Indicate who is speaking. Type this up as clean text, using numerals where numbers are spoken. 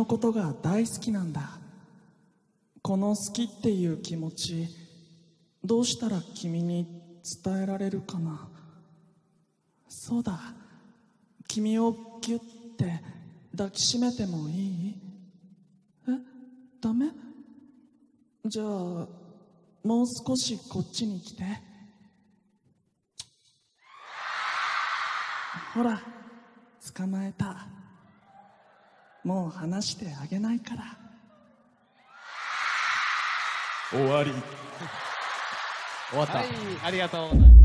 Speaker 1: ことが大好きなんだ。この好きっていう気持ち、どうしたら君に伝えられるかな。そうだ、君をギュッて抱きしめてもいい？ダメ？じゃあもう少しこっちに来て。ほら、捕まえた。もう離してあげないから。
Speaker 2: 終わり。
Speaker 3: 終わった。
Speaker 4: はい、ありがとうございます。